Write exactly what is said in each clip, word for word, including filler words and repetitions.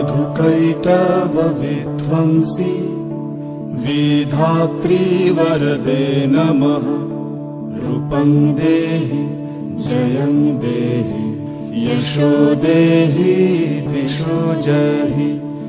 मधुकैटव विध्वंसी विधात्री वरदे नमः। रूपं देहि जयं देहि यशो देहि दिशो जहि।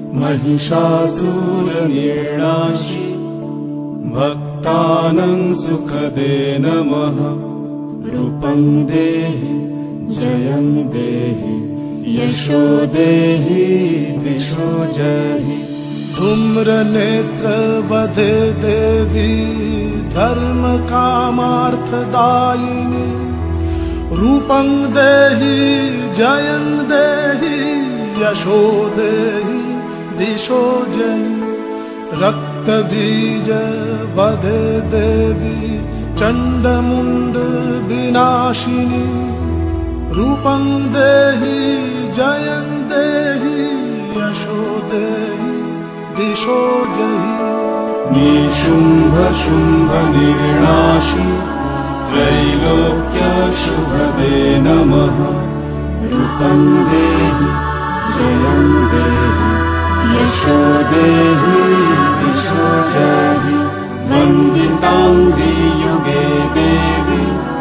महिषासुरनिर्णाशि भक्तानां सुखदे नमः। रूपं देहि जयं देहि यशो देहि दिशो जहि। धूम्रनेत्र वधे देवी धर्म कामार्थदायिनी। रूपं देहि जयं देहि यशो देहि दिशो जहि। रक्तबीज वधे देवी चण्डमुण्ड विनाशिनी। रूपं देहि जयं देहि यशो देहि दिशो जहि। निशुम्भ शुम्भ निर्णाशि त्रैलोक्य शुभदे नमः। रूपं देहि जयं देहि यशो देहि दिशो जहि। वन्दिताङ्घ्रि युगे देवी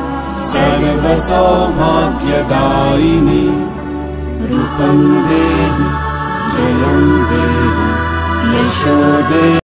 सर्वसौभाग्यदायिनी। रूपं देहि जयं देहि यशो देहि।